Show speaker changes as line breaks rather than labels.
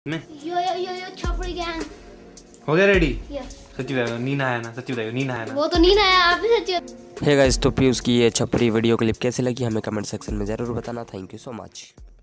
में
यो छपरी गैंग
हो गया रेडी।
यस
सच्ची बताइए नींद आया ना, सच्ची बताइए नींद आया ना।
वो तो नींद आया, आप भी सच्ची।
हे गाइस, तो पीयूष की ये छपरी वीडियो क्लिप कैसे लगी हमें कमेंट सेक्शन में ज़रूर बताना। Thank you so much.